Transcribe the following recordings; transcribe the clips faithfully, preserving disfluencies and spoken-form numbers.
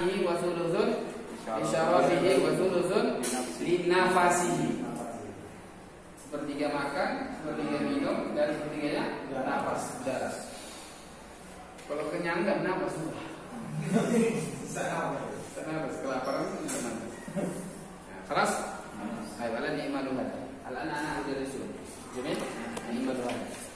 wa thuluthun lisyarabihi wa thuluthun linafasihi. Sepertiga makan, sepertiga minum, dan sepertiganya nafas, darah. Kalau kenyang nggak nafas sudah. Nafas, kelaparan nggak nafas. Keras. Ayo, alan ni'maluhan. Al-anak udah disuruh. Jamil, ni'maluhan.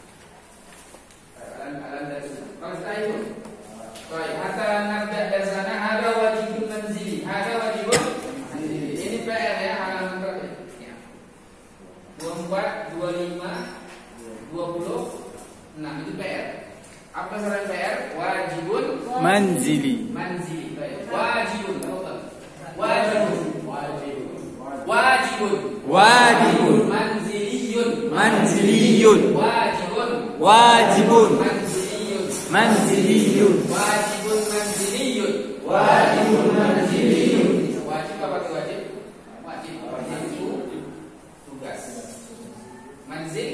Alan alan disuruh. Kalau setelah itu, baik. Hatta nabda dasana ada wajibun manzili. Ada wajibun manzili. Ini P R ya, halaman terakhir. dua puluh empat, dua puluh lima, dua puluh enam itu P R. Apa saran P R? Wajibun manzili. Manzili. Baik. Wajibun. Wajibun. Wajibun. Wajibun. Wajibun. Manziliyun. Manziliyun. Wajibun. Wajibun. Manziliyun. Manziliyun. Wajibun manziliyun. Wajibun manziliyun. Wajib apa itu wajib? Wajib. Wajib itu tugas. Manzil.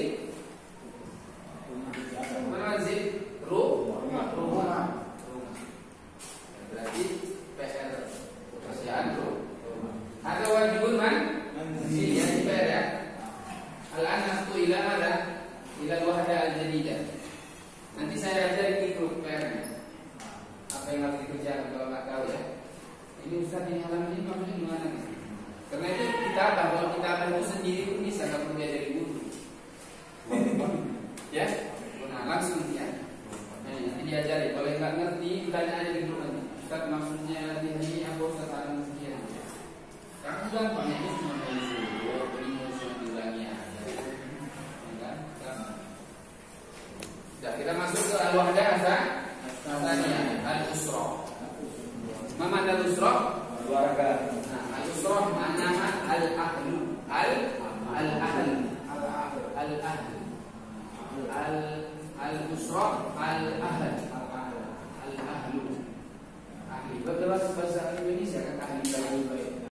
Mana manzil? Rumah. Rumah. Berarti P R pekerjaan rumah. Ada wajibun man? Manzil ya di P R ya. Al-anas tu ila ada ila wahda al-jadidah. Nanti saya ajar di grup P R-nya. Apa yang harus dikerjakan kalau nggak tahu ya. Ini Ustaz ini halaman ini maksudnya gimana nih? Karena itu kita bahwa kita itu sendiri pun bisa nggak perlu diajari guru. Ya, nah langsung ya. Nah, nanti diajari. Kalau nggak ngerti, tanya aja di grup nanti. Ustaz maksudnya di sini apa Ustaz halaman sekian? Karena gampang ini cuma disuruh, primus yang diulangi aja. Sudah, kita masuk ke al-wahdah asanya al-usra. Ma makna al-usra? Keluarga. Nah, al-usra maknanya al-ahlu. Al-al-ahl. Al-ahl. Al-al-usra al-ahl.